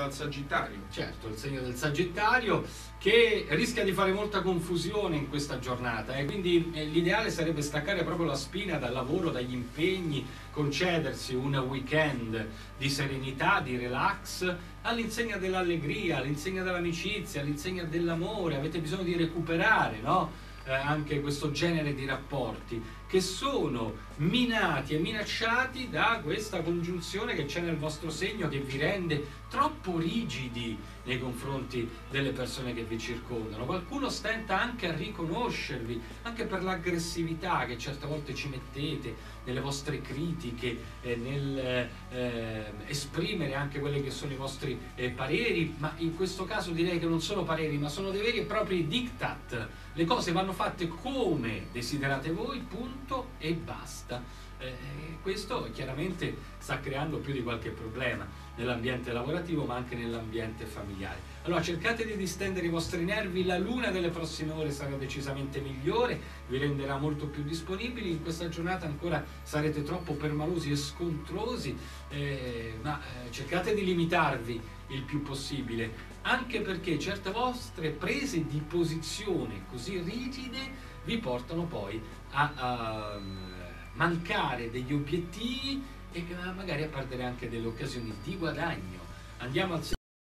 dal Sagittario. Certo, il segno del Sagittario, che rischia di fare molta confusione in questa giornata, quindi l'ideale sarebbe staccare proprio la spina dal lavoro, dagli impegni, concedersi un weekend di serenità, di relax, all'insegna dell'allegria, all'insegna dell'amicizia, all'insegna dell'amore. Avete bisogno di recuperare, no? Anche questo genere di rapporti che sono minati e minacciati da questa congiunzione che c'è nel vostro segno, che vi rende troppo rigidi nei confronti delle persone che vi circondano. Qualcuno stenta anche a riconoscervi, anche per l'aggressività che certe volte ci mettete nelle vostre critiche, nel esprimere anche quelli che sono i vostri pareri, ma in questo caso direi che non sono pareri, ma sono dei veri e propri diktat. Le cose vanno fatte come desiderate voi, punto e basta. Questo chiaramente sta creando più di qualche problema nell'ambiente lavorativo, ma anche nell'ambiente familiare. Allora cercate di distendere i vostri nervi, la luna delle prossime ore sarà decisamente migliore, vi renderà molto più disponibili. In questa giornata ancora sarete troppo permalosi e scontrosi, ma cercate di limitarvi il più possibile, anche perché certe vostre prese di posizione così rigide vi portano poi a mancare degli obiettivi e magari a perdere anche delle occasioni di guadagno. Andiamo al